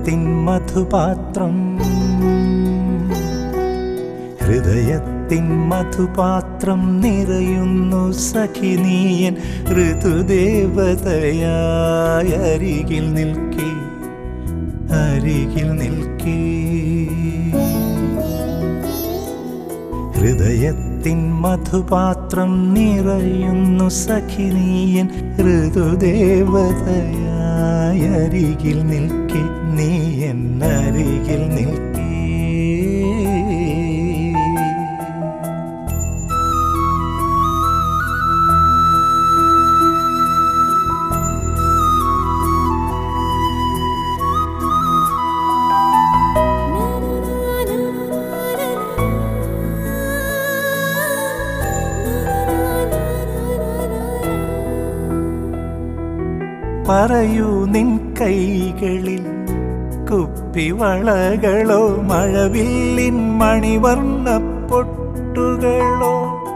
ഹൃദയത്തിൻ മധുപാത്രം, ഹൃദയത്തിൻ മധുപാത്രം നിറയുന്നു സഖി നീയൻ ഋതുദേവതയായി അരികിൽ നിൽക്കേ, അരികിൽ നിൽക്കേ. ഹൃദയത്തിൻ മധുപാത്രം നിറയുന്നു സഖി നീയൻ ഋതുദേവതയായി അരികിൽ നിൽക്കേ, നീയൻ അരികിൽ നിൽക്കേ. പറയൂ നിൻ കൈകളിൽ കുപ്പിവളകളോ മഴവില്ലിൻ മണിവർണ്ണ പൊട്ടുകളോ,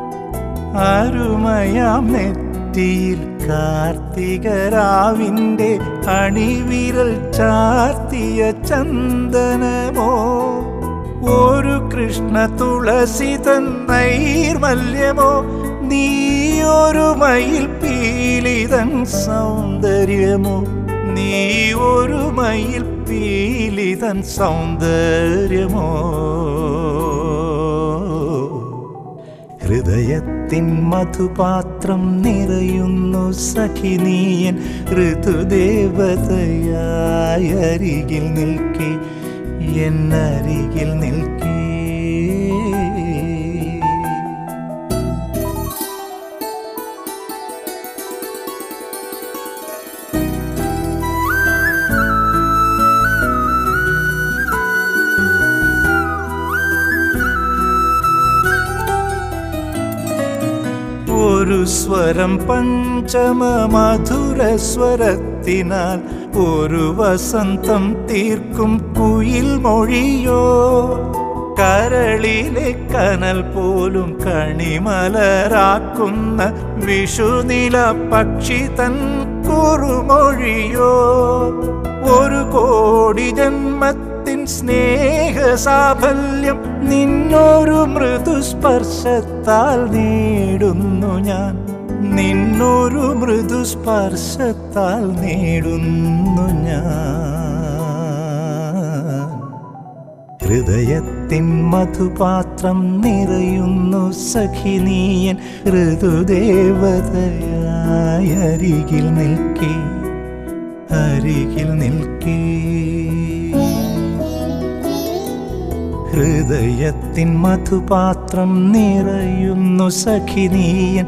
അരുമയാം നെറ്റിയിൽ കാർത്തികരാവിൻ്റെ അണിവിരൽ ചാർത്തിയ ചന്ദനമോ, ഒരു കൃഷ്ണ തുളസിതൻ നൈർമല്യമോ, നീയൊരു മയിൽ പീലിതൻ സൗന്ദര്യമോ, നീയൊരു മയിൽ പീലിതൻ സൗന്ദര്യമോ. ഹൃദയത്തിൻ മധുപാത്രം നിറയുന്നു സഖി നീയൻ ഋതുദേവതയായി അരികിൽ നിൽക്കേ, എന്നരികിൽ നിൽക്കേ. ഒരു സ്വരം പഞ്ചമ മധുര സ്വരത്തിനാൽ ഒരു വസന്തം തീർക്കും കുയിൽ മൊഴിയോ, കരളിലെ കനൽ പോലും കണിമലരാക്കുന്ന വിഷുനില പക്ഷി തൻ കുറുമൊഴിയോ, ഒരു കോടി ജന്മത്തിൻ സ്നേഹസാഫല്യം നിന്നൊരു മൃദുസ്പർശത്താൽ നേടുന്നു ഞാൻ, നിന്നൊരു മൃദുസ്പർശത്താൽ നേടുന്നു ഞാൻ. ഹൃദയത്തിൻ മധുപാത്രം നിറയുന്നു സഖി നീയൻ ഋതുദേവതയായി അരികിൽ നിൽക്കേ, അരികിൽ നിൽക്കേ. ഹൃദയത്തിൻ മധുപാത്രം നിറയുന്നു സഖി നീയൻ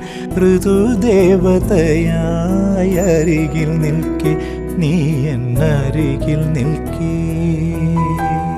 ഋതുദേവതയായി അരികിൽ നിൽക്കേ, നീയൻ അരികിൽ നിൽക്കേ.